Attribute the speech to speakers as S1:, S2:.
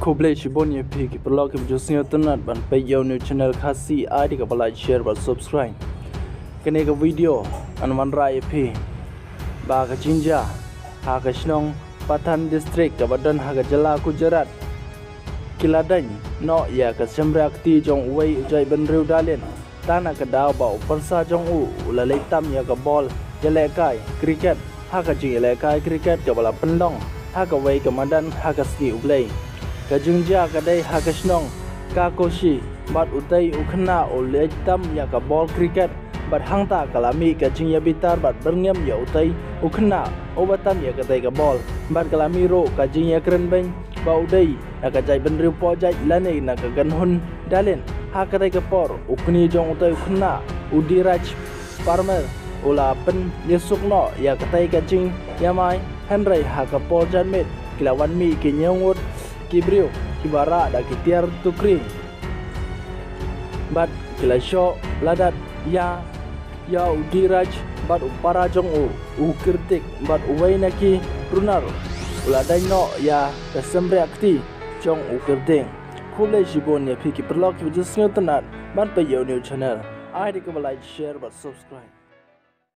S1: Koble Shibon ye piki perlok ke josnya tenat ban pe yo new channel khasi ai di ka like share ba subscribe kene ka video an man ra ye pi ba ka jinja ha ka shnong Patan district ka badan ha ka jala Gujarat kiladan no ya ka semrakti jong wei ujai ban riu dalen tana ka daw ba persa jong la le tam ya ka ball ya le kai cricket ha ka ji le kai cricket ka bala pendong ha ka wei ka madan ha ka ski ublei ka jingja ka dai ha ka snong ka koshi bat utai ukhna o le tam ya ka ball cricket bat hangta kalami ka jingya bitar bat berngem ya utai ukhna o batam ya ka dai ka ball bat kalami ro ka jingya kren beng ba udai na ka jai ben riu po jai lane na ka gan hun dalen ha ka dai ka por ukni jong utai ukhna udiraj farmer ula pen yesuk no ya ka dai ka jing ya mai henry ha ka por jan met kilawan mi ki nyongut kibriu kibara da kitiar tukri bat kilasho ladat ya udiraj bat upara jong ukirtik bat uwaina ki runar uladai no ya kasembre akti jong ukirting kule jibon ya piki perlok ki jisnyo tenat ban pe yo new channel ai di ka like share bat subscribe